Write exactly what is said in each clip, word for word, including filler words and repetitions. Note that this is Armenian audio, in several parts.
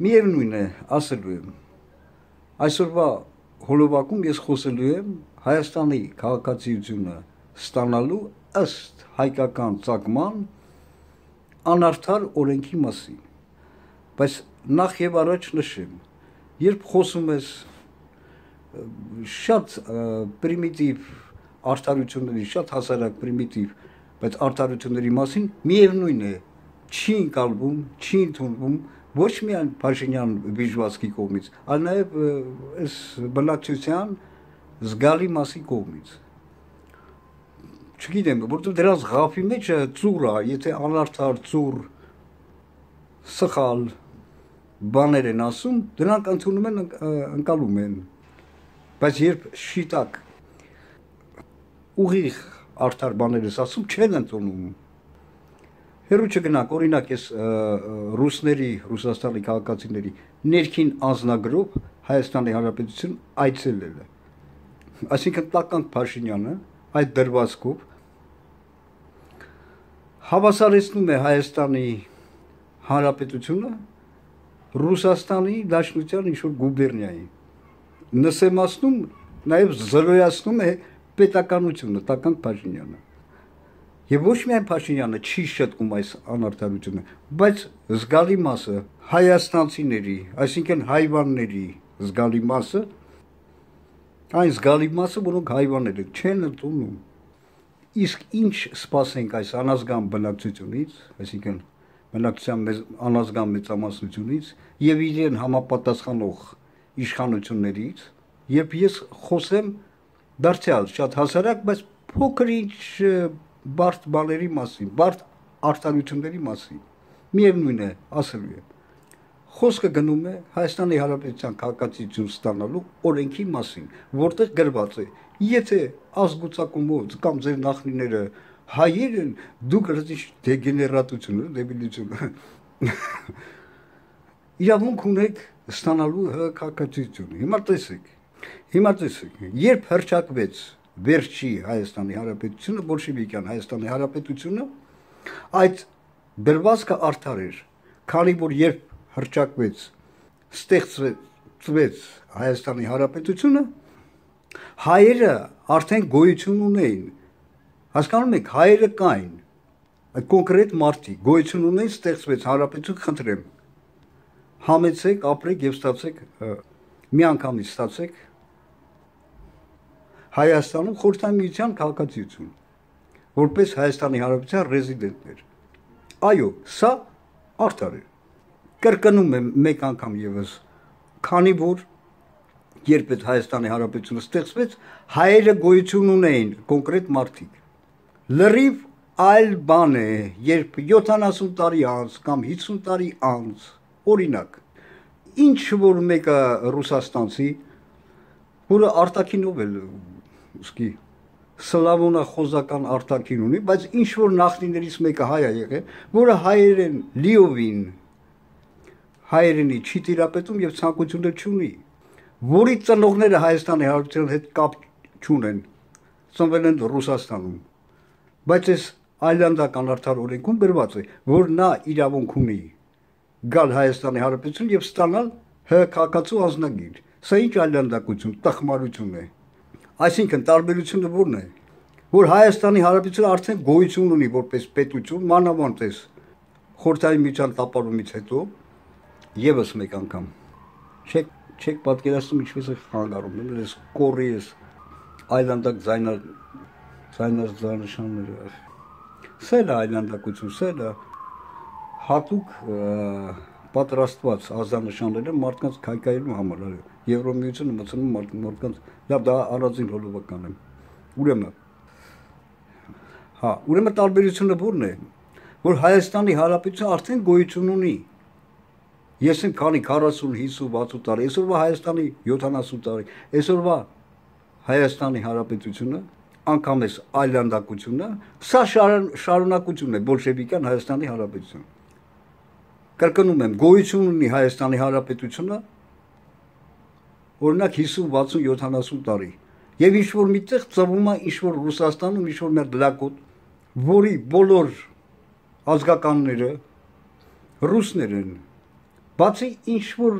Միևնույն է, ասելու եմ, այսօրվա հոլովակում ես խոսելու եմ Հայաստանի քաղաքացիությունը ստանալու ըստ հայկական ծագման անարդար օրենքի մասին, բայց նախ եւ առաջ նշեմ, երբ խոսում ես շատ պրիմիտիվ արդարությունների, շատ հասարակ պրիմիտիվ, բայց արդարությունների մասին միևնույն է, չի ընկալվում, չի ընդունվում ոչ միայն Փաշինյան վիժվածքի կողմից, այլ նաև այս բնակչության զգալի մասի կողմից։ Չգիտեմ, որտեղ դրանց ղափի մեջ ծուռ է, եթե անարդար ծուռ, սխալ բաներ են ասում, դրանք ընդունում են, ընկալում են, բայց երբ շիտակ ուղիղ արդար բաներ ես ասում, չեն ընդունում։ Հերու չգնանք, օրինակ ես ռուսների, Ռուսաստանի քաղաքացիների ներքին անձնագրով Հայաստանի Հանրապետություն այցելել է։ Այսինքն տականք Փաշինյանը այդ դրվածքով հավասարեցնում է Հայաստանի Հանրապետությունը Ռուսաստանի Դաշնության ինչ-որ գուբերնիայի։ Նսեմացնում, նաև զրոյացնում է պետականությունը, տականք Փաշինյանը։ Եվ ոչ միայն Փաշինյանը չի շտկում այս անարդարությունը, բայց զգալի մասը հայաստանցիների, այսինքն հայվանների զգալի մասը, այն զգալի մասը, որոնք հայվաններ են, չեն ընդունում։ Իսկ ինչ սպասենք այս անազգան բնակչությունից, այսինքն բնակչության անազգան մեծամասնությունից եւ իրեն համապատասխանող իշխանություններից, երբ ես խոսեմ դարձյալ շատ հասարակ, բայց փոքր ինչ բարդ բաների մասին, բարդ արդարությունների մասին, միևնույն է, ասելու եմ, խոսքը գնում է Հայաստանի Հանրապետության քաղաքացիություն ստանալու օրենքի մասին, որտեղ գրված է, եթե ազգուծակումով կամ ձեր նախնիները հայեր են, դուք դեգեներատությունը, դեբիլությունը իրավունք ունեք ստանալու քաղաքացիություն։ Հիմա տեսեք, հիմա տեսեք, երբ հռչակվեց վերջի Հայաստանի Հանրապետությունը, բոլշևիկյան Հայաստանի Հանրապետությունը, այդ դրվածքը արդար էր, քանի որ երբ հռչակվեց, ստեղծվեց Հայաստանի Հանրապետությունը, հայերը արդեն գոյություն ունեին, հասկանում եք, հայերը կային, այդ կոնկրետ մարդիկ գոյություն ունեին, ստեղծվեց հանրապետություն, խնդրեմ, համեցեք, ապրեք եւ ստացեք, մի անգամից ստացեք Հայաստանում Խորհրդային Միության քաղաքացիություն, որպես Հայաստանի Հանրապետության ռեզիդենտներ։ Այո, սա արդար է։ Կրկնում եմ մեկ անգամ եւս, քանի որ երբ այդ Հայաստանի Հանրապետությունը ստեղծվեց, հայերը գոյություն ունեին, կոնկրետ մարդիկ։ Լրիվ այլ բան է, երբ յոթանասուն տարի անց կամ հիսուն տարի անց, օրինակ, ինչ որ մեկը ռուսաստանցի, որը արտաքինով էլ ուստի սլավոնախոզական արտաքին ունի, բայց ինչ որ նախնիներից մեկը հայ է եղել, որը հայերեն լիովին հայերենի չի տիրապետում եւ ցանկություններ չունի, որի ծնողները Հայաստանի Հանրապետության հետ կապ չունեն, ծնվել են Ռուսաստանում, բայց այս այլանդական արդար օրենքում գրված է, որ նա իրավունք ունի գալ Հայաստանի Հանրապետություն եւ ստանալ ՀՀ քաղաքացու անձնագիր։ Սա ինչ այլանդակություն, տխմարություն է։ Այսինքն տարբերությունը ո՞րն է, որ Հայաստանի Հանրապետությունը արդեն գոյություն ունի որպես պետություն, մանավանդ էս Խորհրդային Միության տապալումից հետո եւս մեկ անգամ։ Չեք չեք պատկերացնում ինչպես է խանգարում, ես կորի ես այլանդակ զայնար զայնար զանշանները։ Սա է այլանդակություն, սա է հատուկ պատրաստված ազդանշանները մարդկանց քայքայելու համար, այո, Եվրոմիությունը մտցնում մարդկանց, լավ դա առանձին հոլովական է։ Ուրեմն հա, ուրեմն տարբերությունը ո՞րն է, որ Հայաստանի Հանրապետությունը արդեն գոյություն ունի։ Ես եմ քանի քառասուն, հիսուն, վաթսուն տարի, այսօրվա Հայաստանի յոթանասուն տարի, այսօրվա Հայաստանի Հանրապետությունը, անգամ էս այլանդակությունը, սա շարունակություն է բոլշևիկյան Հայաստանի Հանրապետություն։ Կրկնում եմ, գոյություն ունի Հայաստանի Հանրապետությունը, օրինակ հիսուն, վաթսուն, յոթանասուն տարի, եւ ինչ որ միտեղ ծվում է ինչ որ Ռուսաստանում ինչ որ մեր լակոտ, որի բոլոր ազգականները ռուսներ են, Բացի ինչ որ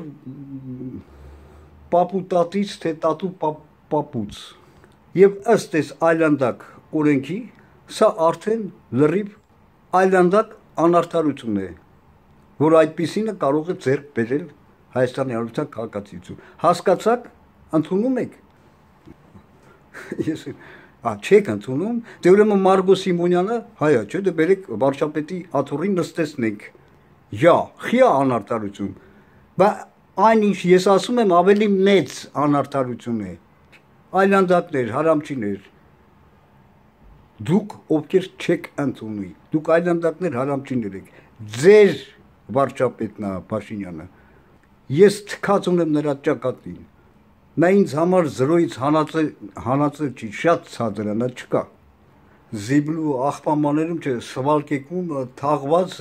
պապուտատից, թե տատու պապուց եւ ըստ էս այլանդակ օրենքի, սա արդեն լրիվ այլանդակ անարդարություն է, որ այդպիսինը կարող է ձեռք բերել Հայաստանի Հանրապետության քաղաքացիություն։ Հասկացաք, ընդունում եք։ Ես ա չեք ընդունում, դե ուրեմն Մարգո Սիմոնյանը հայա, չէ՞, դե բերեք վարչապետի աթոռին նստեցնենք։ Յա, խիա անարդարություն։ Բա այնինչ ես ասում եմ ավելի մեծ անարդարություն է։ Այլանդակներ, հարամչիներ։ Դուք ովքեր չեք ընդունի, դուք այլանդակներ, հարամչիներ եք։ Ձեր վարչապետն է Փաշինյանը։ Ես թքած ունեմ նրա ճակատին։ Նա ինձ համար զրոյից հանածել հանածել չի, շատ ցածրանա չկա։ Զիբլու աղբամաներում չէ, սվալկեկում թաղված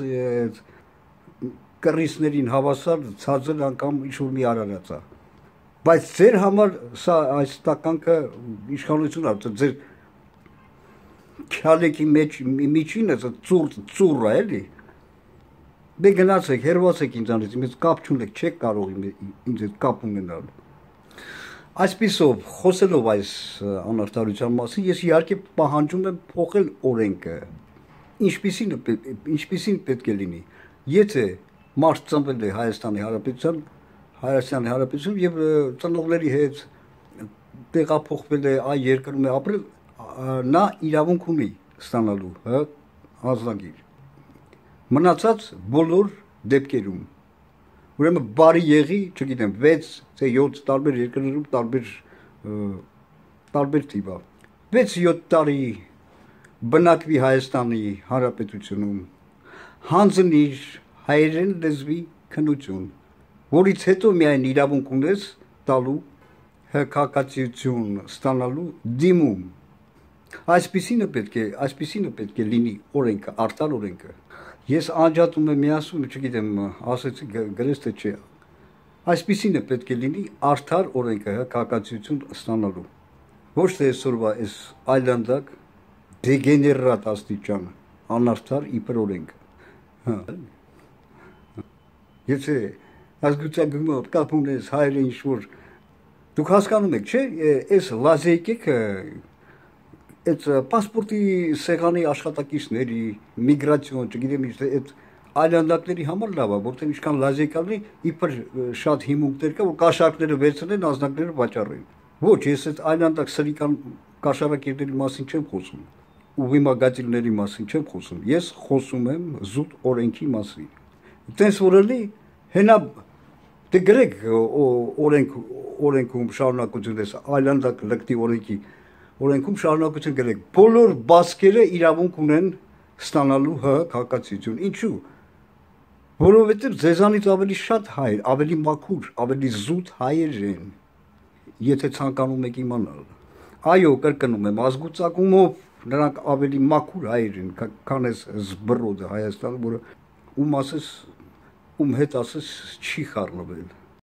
կռիսներին հավասար ցածր անգամ ինչ-որ մի արարած է։ Բայց ձեր համար սա այս տականքը իշխանություն է, ձեր քյալեկի մեջ միջինը ծուր ծուր է էլի։ Դե գնացեք, հերվացեք ինձանից, ինձ կապ չունեք, չեք կարող ինձ հետ կապ ունենալ։ Այսպիսով, խոսելով այս անարդարության մասին, ես իհարկե պահանջում եմ փոխել օրենքը։ Ինչպիսին ինչպիսին պետք է լինի։ Եթե մարդ ծնվել է Հայաստանի Հանրապետության, Հայաստանի Հանրապետություն եւ ծնողների հետ տեղափոխվել է այ երկրում է ապրել, նա իրավունք ունի ստանալու, հա, ազգագիր։ Մնացած բոլոր դեպքերում ուրեմն բարի եղի, չգիտեմ, վեց թե յոթ տարբեր երկրներում տարբեր տարբեր տիպա վեց յոթ տարի բնակվի Հայաստանի Հանրապետությունում հանձնիր հայերեն լեզվի քննություն, որից հետո միայն իրավունք ունես տալու քաղաքացիություն ստանալու դիմում։ Այսպիսինը պետք է, այսպիսինը պետք է լինի օրենքը, արտար օրենքը։ Ես անջատում եմ միասում, չգիտեմ, ասեցի գրես թե չէ։ Այսպիսինը պետք է լինի արդար օրենքը քաղաքացիություն ստանալու։ Ոչ թե այսօրվա այս այլանդակ դեգեներատ աստիճան անարդար իբր օրենք։ Եթե ազգությունով կապ ունես հայերը ինչ-որ դուք հասկանում եք, չէ՞, այս լազեյկեքը այդ պասպորտի սեղանի աշխատակիցների, միգրացիոն, չգիտեմ ինչ, այդ այլանդակների համար լավ է, որտեղ ինչքան լազեյկալի իբր շատ հիմունքներ կա, որ կաշառքները վերցնեն, ազնագները վաճառեն։ Ոչ, ես այդ այլանդակ սրիկան կաշառակերների մասին չեմ խոսում, ուղիմագատիլների մասին չեմ խոսում, ես խոսում եմ զուտ օրենքի մասին։ Տենց որ էլի հենա դե գրեք օրենք օրենքում շարունակություն ես այլանդակ լկտի օրենքի օրենքում շարունակություն գրեք, բոլոր բասկերը իրավունք ունեն ստանալու հ քաղաքացիություն։ Ինչու՞։ Որովհետև ձեզանից ավելի շատ հայեր, ավելի մաքուր, ավելի զուտ հայեր են, եթե ցանկանում եք իմանալ։ Այո, կրկնում եմ, ազգուծակումով նրանք ավելի մաքուր հայեր են, քան այս զբռոդը Հայաստանը, որը ում ասես, ում հետ ասես չի խառնվել։